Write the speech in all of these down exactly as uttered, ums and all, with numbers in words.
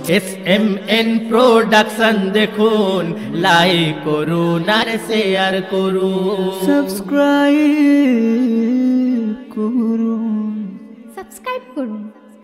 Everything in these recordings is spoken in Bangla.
এস এম এন প্রোডাকশন দেখুন, লাইক করুন আর শেয়ার করুন, সাবস্ক্রাইব করুন, সাবস্ক্রাইব করুন।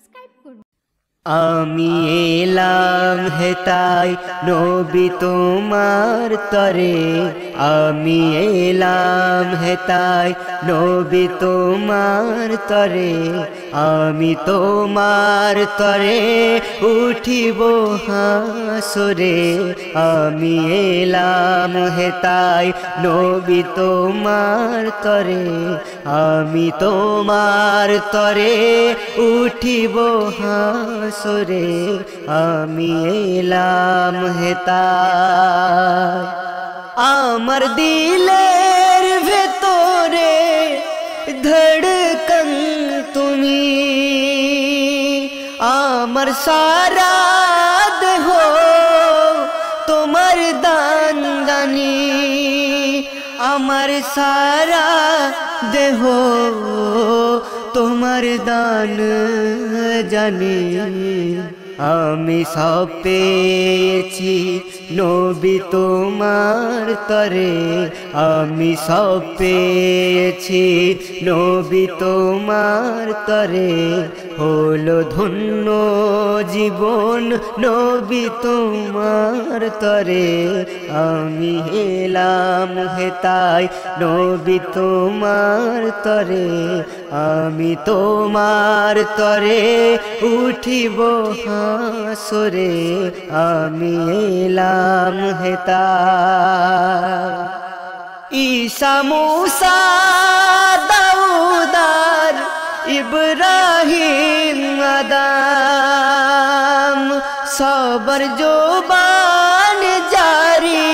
আমি এলাম হেতাই নবী তোমার তরে, আমি এলাম হেতাই নবী তোমার তরে, আমি তোমার তরে উঠিব হাসরে, আমি এলাম হেতাই নবী তোমার তরে, আমি তোমার তরে উঠিব হাসরে, আমি এলাম হেতাই। আমার দিলের ভেতরে ধড়কন তুমি, আমার সারা দেহ তোমার দান জানি, আমার সারা দেহ তোমার দান জানি, আমি সব পেয়েছি নবী তোমার তরে, আমি সব পেয়েছি নবী তোমার তরে, হলো ধন্য জীবন নবী তোমার তরে, আমি এলাম হেতাই নবী তোমার তরে, আমি তোমার তরে উঠিব হাসরে, আমি এলাম হেতাই। ঈসা মুসা দাউদার ইব্রাহিম আদম, সবার জবান জারি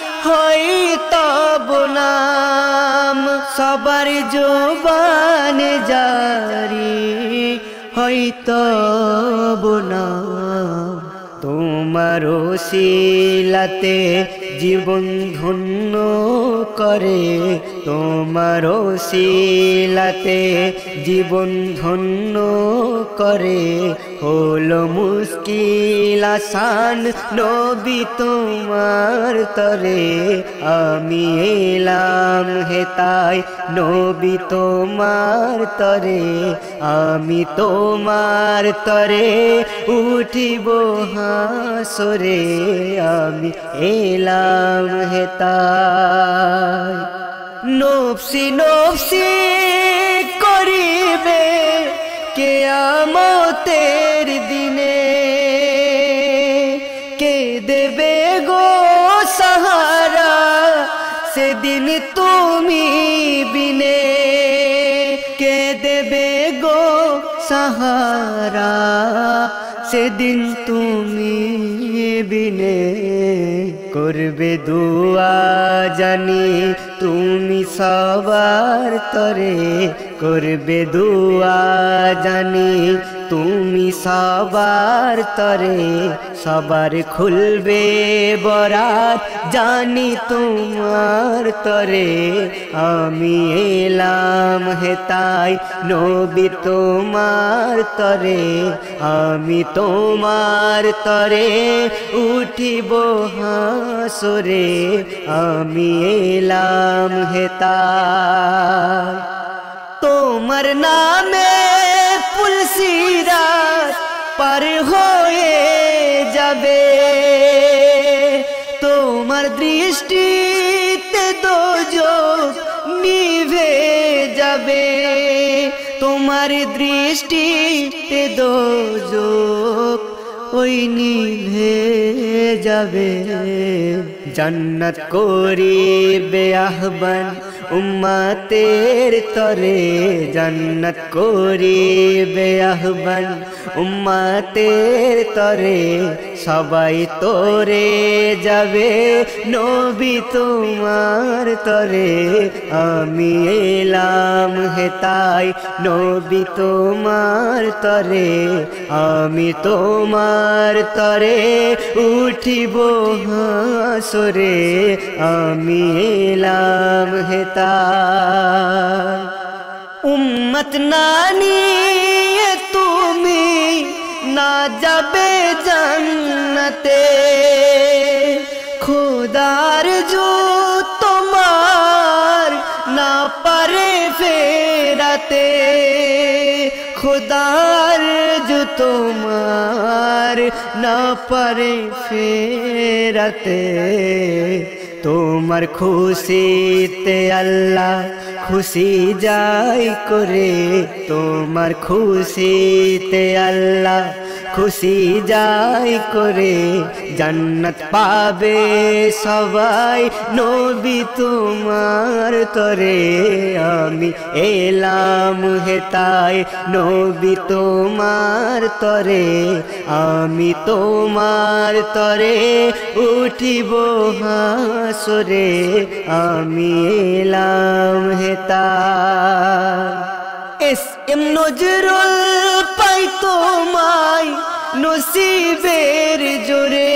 হয়তব নাম, সবার জবান জারি হয়তব নাম, তোমার ওসিলাতে জীবন ধন্য করে, তোমার ওসিলাতে জীবন ধন্য করে, হলো মুশকিল আসান নবী তোমার তরে, আমি এলাম হেতাই নবী তোমার তরে, আমি তোমার তরে উঠিব হাসরে, আমি এলাম হেতাই। নফসি নফসি করিবে কিয়ামতের দিনে, কে দেবে গো সাহারা সেদিন তুমি বিনে, কে দেবে গো সাহারা সেদিন তুমি বিনে, করবে দুয়া জানি তুমি সবার তরে, করবে দুয়া জানি তুমি সবার তরে, সবার খুলবে বরাত জানি তোমার তরে, আমি এলাম হেতাই নবী তোমার তরে, আমি তোমার তরে উঠিব হাসরে, আমি এলাম হেতাই। তোমার নামে পুলসিরাত পার হয়ে যাবে, তোমার দৃষ্টিতে দোজখ নিভে যাবে, তোমার দৃষ্টিতে দোজখ ওই নিভে যাবে, জান্নাত করিবে আহ্বান উম্মতের তরে, জান্নাত করিবে আহ্বান উম্মতের তরে, সবাই তোরে যাবে নবী তোমার তরে, আমি এলাম হেতাই নবী তোমার তরে, আমি তোমার তরে উঠিব হাসরে, আমি এলাম হেতাই। উম্মত নানি তুমি না যাবে জান জান্নাতে খোদার जो তোমার না পারে ফেরাতে खुदार जो তোমার না পারে ফেরাতে তোমার খুশিতে আল্লাহ খুশি যাই করে তোমার খুশিতে আল্লাহ খুশি যাই করে জান্নাত পাবে সবাই নবী তোমার তরে আমি এলাম হেতাই নবী তোমার তরে আমি তোমার তরে উঠিব হাসরে আমি এলাম হেতাই এস এম নজরুল পাই তোমায় নসিবের জোরে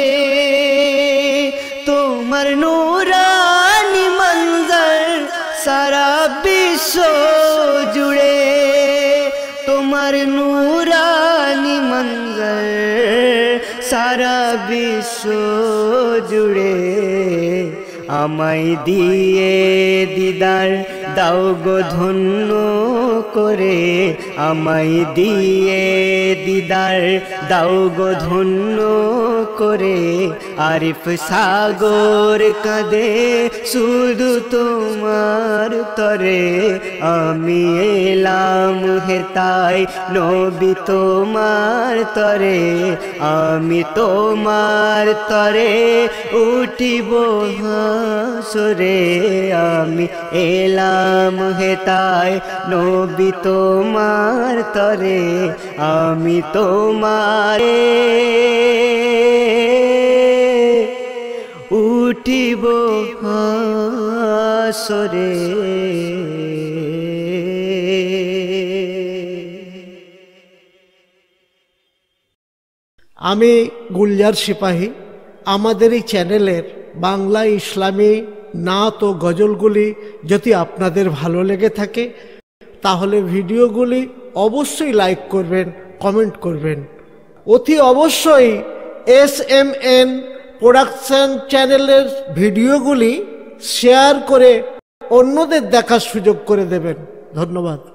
তোমার নূরানি মঞ্জর সারা বিশ্ব জুড়ে তোমার নূরানি মঞ্জর সারা বিশ্ব জুড়ে আমায় দিয়ে দিদার দাও গো ধন্য করে আমায় দিয়ে দিদার দাও গো ধন্য করে আরিফ সাগর কাঁদে শুধু তোমার তরে আমি এলাম হেতাই নবী তোমার তরে আমি তোমার তরে উঠিব হাসরে আমি এলাম হেতাই নবী তোমার তরে আমি তোমার উঠিব হাসরে আমি গুলজার সিপাহী আমাদের এই চ্যানেলের বাংলা ইসলামী নাত ও গজলগুলি যদি আপনাদের ভালো লেগে থাকে তাহলে ভিডিওগুলি অবশ্যই লাইক করবেন কমেন্ট করবেন অতি অবশ্যই এস এম এন প্রোডাকশন চ্যানেলের ভিডিওগুলি শেয়ার করে অন্যদের দেখার সুযোগ করে দেবেন ধন্যবাদ।